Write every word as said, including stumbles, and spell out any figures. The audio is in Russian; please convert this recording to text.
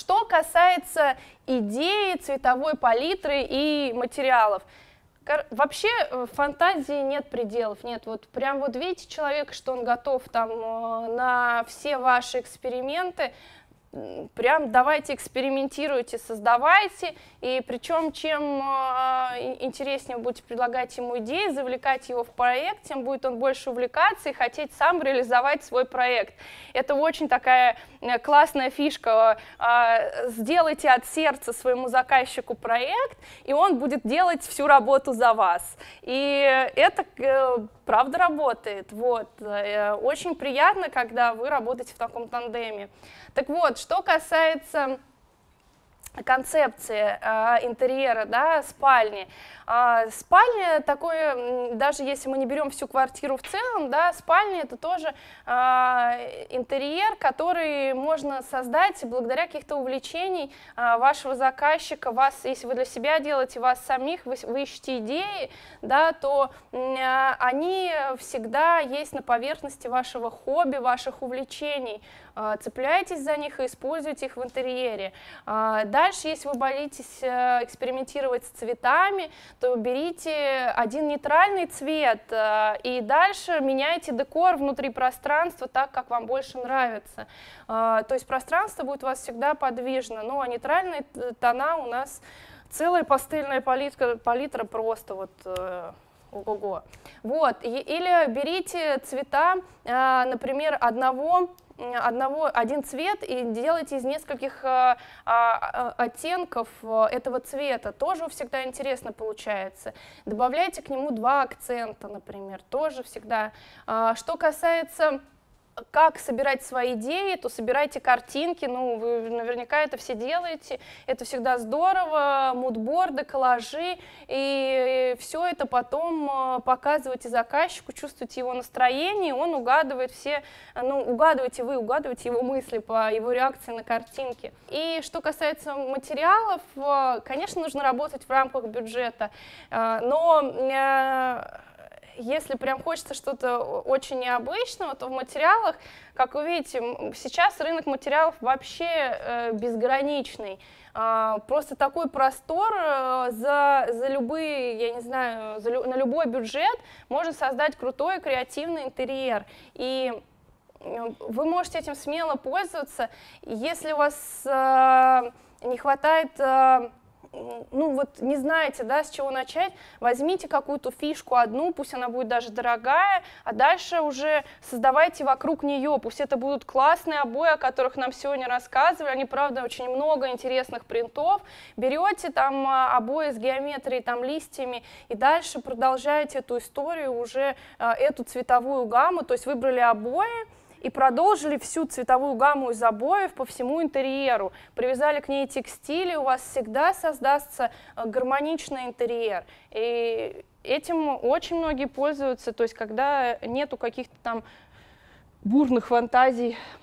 что касается идеи, цветовой палитры и материалов. Вообще фантазии нет пределов, нет, вот прям вот видите человека, что он готов там на все ваши эксперименты, прям давайте экспериментируйте, создавайте, и причем чем э, интереснее вы будете предлагать ему идеи, завлекать его в проект, тем будет он больше увлекаться и хотеть сам реализовать свой проект. Это очень такая классная фишка. Э, сделайте от сердца своему заказчику проект, и он будет делать всю работу за вас. И это э, правда работает. Вот. Э, очень приятно, когда вы работаете в таком тандеме. Так вот, что касается концепции э, интерьера, да, спальни. Э, спальня такое, даже если мы не берем всю квартиру в целом, да, спальня это тоже э, интерьер, который можно создать благодаря каких-то увлечений э, вашего заказчика. Вас, если вы для себя делаете, вас самих, вы, вы ищете идеи, да, то э, они всегда есть на поверхности вашего хобби, ваших увлечений. Э, цепляйтесь за них и используйте их в интерьере. Э, Дальше, если вы боитесь экспериментировать с цветами, то берите один нейтральный цвет и дальше меняйте декор внутри пространства так, как вам больше нравится. То есть пространство будет у вас всегда подвижно, ну а нейтральные тона у нас целая пастельная палитра, палитра просто вот... Ого-го. Вот, или берите цвета, например, одного, одного, один цвет и делайте из нескольких а, а, оттенков этого цвета. Тоже всегда интересно получается. Добавляйте к нему два акцента, например, тоже всегда. А, что касается... Как собирать свои идеи, то собирайте картинки, ну, вы наверняка это все делаете, это всегда здорово, мудборды, коллажи, и все это потом показывайте заказчику, чувствуете его настроение, он угадывает все, ну, угадываете вы, угадываете его мысли по его реакции на картинки. И что касается материалов, конечно, нужно работать в рамках бюджета, но... Если прям хочется что-то очень необычного, то в материалах, как вы видите, сейчас рынок материалов вообще э, безграничный. Э, просто такой простор э, за, за любые, я не знаю, за, на любой бюджет можно создать крутой креативный интерьер. И вы можете этим смело пользоваться. Если у вас э, не хватает... Э, ну вот не знаете, да, с чего начать, возьмите какую-то фишку одну, пусть она будет даже дорогая, а дальше уже создавайте вокруг нее, пусть это будут классные обои, о которых нам сегодня рассказывали, они, правда, очень много интересных принтов, берете там обои с геометрией, там листьями, и дальше продолжаете эту историю, уже эту цветовую гамму, то есть выбрали обои, и продолжили всю цветовую гамму из обоев по всему интерьеру. Привязали к ней текстили, у вас всегда создастся гармоничный интерьер. И этим очень многие пользуются, то есть когда нету каких-то там бурных фантазий